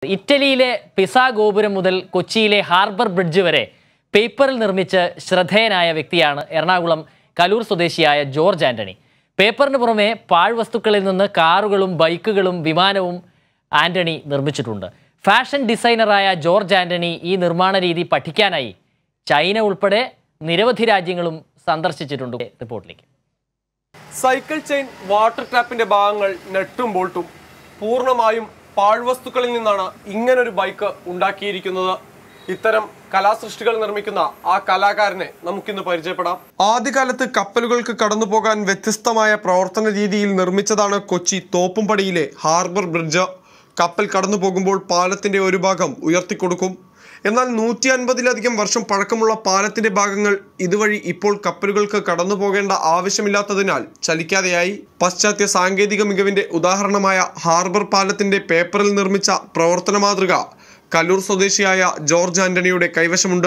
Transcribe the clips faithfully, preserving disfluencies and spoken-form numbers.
ഇറ്റലിയിലെ പിസ ഗോപുരം മുതൽ കൊച്ചിയിലെ ഹാർബർ ബ്രിഡ്ജ് വരെ പേപ്പറിൽ നിർമ്മിച്ച് ശ്രദ്ധേയനായ വ്യക്തിയാണ് എറണാകുളം കലൂർ സ്വദേശിയായ ജോർജ് ആന്റണി. പേപ്പറിന് പുറമെ പാഴ്വസ്തുക്കളിൽ നിന്ന് കാറുകളും ബൈക്കുകളും വിമാനവും ആന്റണി നിർമ്മിച്ചിട്ടുണ്ട്. ഫാഷൻ ഡിസൈനറായ ജോർജ് ആന്റണി ഈ നിർമ്മാണ രീതി പഠിക്കാനായി ചൈന ഉൾപ്പെടെ നിരവധി രാജ്യങ്ങളും സന്ദർശിച്ചിട്ടുണ്ട്. റിപ്പോർട്ടിലേക്ക്. സൈക്കിൾ ചെയിൻ, വാട്ടർ ടാപ്പിന്റെ ഭാഗങ്ങൾ നെട്ടും ബോൾട്ടും പൂർണ്ണമായും പാഴ്വസ്തുക്കളിൽ നിന്നാണ് ഇങ്ങനൊരു ബൈക്ക് ഉണ്ടാക്കിയിരിക്കുന്നത്. ഇത്തരം കലാസൃഷ്ടികൾ നിർമ്മിക്കുന്ന ആ കലാകാരനെ നമുക്കിന്ന് പരിചയപ്പെടാം. ആദ്യകാലത്ത് കപ്പലുകൾക്ക് കടന്നു പോകാൻ വ്യത്യസ്തമായ പ്രവർത്തന രീതിയിൽ നിർമ്മിച്ചതാണ് കൊച്ചി തോപ്പുംപടിയിലെ ഹാർബർ ബ്രിഡ്ജ്. കപ്പൽ കടന്നു പോകുമ്പോൾ പാലത്തിന്റെ ഒരു ഭാഗം ഉയർത്തിക്കൊടുക്കും. എന്നാൽ നൂറ്റി അൻപതിലധികം വർഷം പഴക്കമുള്ള പാലത്തിന്റെ ഭാഗങ്ങൾ ഇതുവഴി ഇപ്പോൾ കപ്പലുകൾക്ക് കടന്നു പോകേണ്ട ആവശ്യമില്ലാത്തതിനാൽ ചലിക്കാതെയായി. പാശ്ചാത്യ സാങ്കേതിക മികവിന്റെ ഉദാഹരണമായ ഹാർബർ പാലത്തിന്റെ പേപ്പറിൽ നിർമ്മിച്ച പ്രവർത്തന മാതൃക കലൂർ സ്വദേശിയായ ജോർജ് ആന്റണിയുടെ കൈവശമുണ്ട്.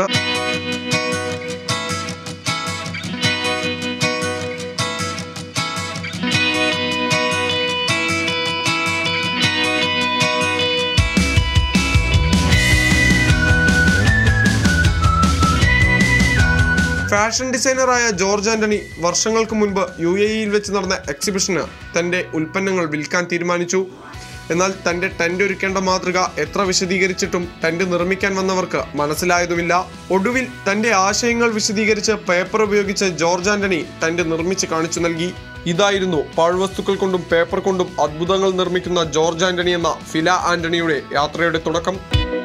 ഫാഷൻ ഡിസൈനറായ ജോർജ് ആന്റണി വർഷങ്ങൾക്ക് മുൻപ് യു എ ഇയിൽ വെച്ച് നടന്ന എക്സിബിഷന് തന്റെ ഉൽപ്പന്നങ്ങൾ വിൽക്കാൻ തീരുമാനിച്ചു. എന്നാൽ തന്റെ ടെന്റ് ഒരുക്കേണ്ട മാതൃക എത്ര വിശദീകരിച്ചിട്ടും ടെന്റ് നിർമ്മിക്കാൻ വന്നവർക്ക് മനസ്സിലായതുമില്ല. ഒടുവിൽ തന്റെ ആശയങ്ങൾ വിശദീകരിച്ച് പേപ്പർ ഉപയോഗിച്ച് ജോർജ് ആന്റണി ടെന്റ് നിർമ്മിച്ച് കാണിച്ചു നൽകി. ഇതായിരുന്നു പാഴ്വസ്തുക്കൾ കൊണ്ടും പേപ്പർ കൊണ്ടും അത്ഭുതങ്ങൾ നിർമ്മിക്കുന്ന ജോർജ് ആന്റണി എന്ന ഫില ആന്റണിയുടെ യാത്രയുടെ തുടക്കം.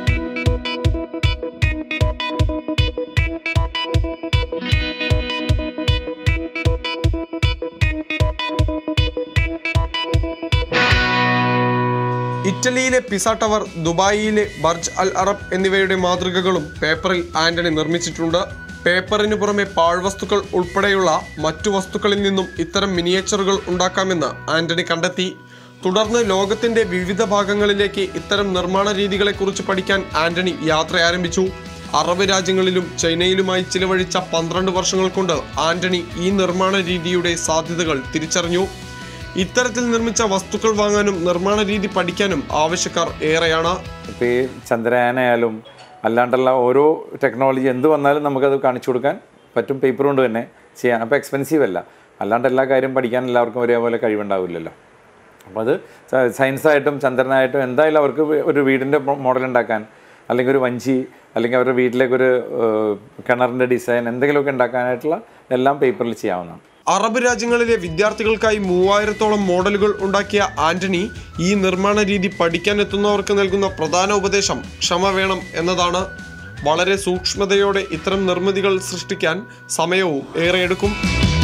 ഇറ്റലിയിലെ പിസ ടവർ, ദുബായിയിലെ ബർജ് അൽ അറബ് എന്നിവയുടെ മാതൃകകളും പേപ്പറിൽ ആന്റണി നിർമ്മിച്ചിട്ടുണ്ട്. പേപ്പറിന് പുറമെ പാഴ്വസ്തുക്കൾ ഉൾപ്പെടെയുള്ള മറ്റു വസ്തുക്കളിൽ നിന്നും ഇത്തരം മിനിയേച്ചറുകൾ ഉണ്ടാക്കാമെന്ന് ആന്റണി കണ്ടെത്തി. തുടർന്ന് ലോകത്തിന്റെ വിവിധ ഭാഗങ്ങളിലേക്ക് ഇത്തരം നിർമ്മാണ രീതികളെക്കുറിച്ച് പഠിക്കാൻ ആന്റണി യാത്ര ആരംഭിച്ചു. അറബ് രാജ്യങ്ങളിലും ചൈനയിലുമായി ചിലവഴിച്ച പന്ത്രണ്ട് വർഷങ്ങൾ കൊണ്ട് ആന്റണി ഈ നിർമ്മാണ രീതിയുടെ സാധ്യതകൾ തിരിച്ചറിഞ്ഞു. ഇത്തരത്തിൽ നിർമ്മിച്ച വസ്തുക്കൾ വാങ്ങാനും നിർമ്മാണ രീതി പഠിക്കാനും ആവശ്യക്കാർ ഏറെയാണ്. ഇപ്പോൾ ഈ ചന്ദ്രയാനായാലും അല്ലാണ്ടുള്ള ഓരോ ടെക്നോളജി എന്ത് വന്നാലും നമുക്കത് കാണിച്ചു കൊടുക്കാൻ പറ്റും. പേപ്പർ കൊണ്ട് തന്നെ ചെയ്യാൻ. അപ്പോൾ എക്സ്പെൻസീവ് അല്ല. അല്ലാണ്ട് എല്ലാ കാര്യം പഠിക്കാൻ എല്ലാവർക്കും ഒരേപോലെ കഴിവുണ്ടാവില്ലല്ലോ. അപ്പോൾ അത് സയൻസായിട്ടും ചന്ദ്രനായിട്ടും എന്തായാലും അവർക്ക് ഒരു വീടിൻ്റെ മോഡൽ ഉണ്ടാക്കാൻ, അല്ലെങ്കിൽ ഒരു വഞ്ചി, അല്ലെങ്കിൽ അവരുടെ വീട്ടിലേക്കൊരു കിണറിൻ്റെ ഡിസൈൻ എന്തെങ്കിലുമൊക്കെ ഉണ്ടാക്കാനായിട്ടുള്ള എല്ലാം പേപ്പറിൽ ചെയ്യാവുന്നതാണ്. അറബ് രാജ്യങ്ങളിലെ വിദ്യാർത്ഥികൾക്കായി മൂവായിരത്തോളം മോഡലുകൾ ഉണ്ടാക്കിയ ആന്റണി ഈ നിർമ്മാണ രീതി പഠിക്കാൻ എത്തുന്നവർക്ക് നൽകുന്ന പ്രധാന ഉപദേശം ക്ഷമ വേണം എന്നതാണ്. വളരെ സൂക്ഷ്മതയോടെ ഇത്തരം നിർമ്മിതികൾ സൃഷ്ടിക്കാൻ സമയവും ഏറെയെടുക്കും.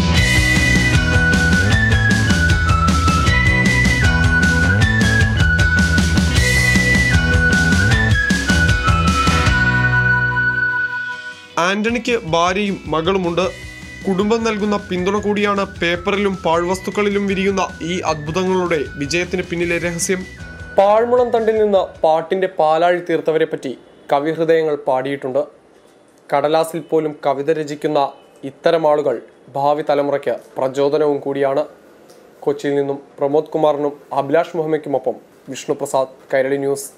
ആന്റണിക്ക് ഭാര്യയും മകളുമുണ്ട്. കുടുംബം നൽകുന്ന പിന്തുണ കൂടിയാണ് പേപ്പറിലും പാഴ്വസ്തുക്കളിലും വിരിയുന്ന ഈ അത്ഭുതങ്ങളുടെ വിജയത്തിന് പിന്നിലെ രഹസ്യം. പാഴ്മുളം തണ്ടിൽ നിന്ന് പാട്ടിന്റെ പാലാഴി തീർത്തവരെ പറ്റി കവിഹൃദയങ്ങൾ പാടിയിട്ടുണ്ട്. കടലാസിൽ പോലും കവിത രചിക്കുന്ന ഇത്തരം ആളുകൾ ഭാവി തലമുറയ്ക്ക് പ്രചോദനവും കൂടിയാണ്. കൊച്ചിയിൽ നിന്നും പ്രമോദ് കുമാറിനും അഭിലാഷ് മുഹമ്മയ്ക്കുമൊപ്പം വിഷ്ണു പ്രസാദ്, കൈരളി ന്യൂസ്.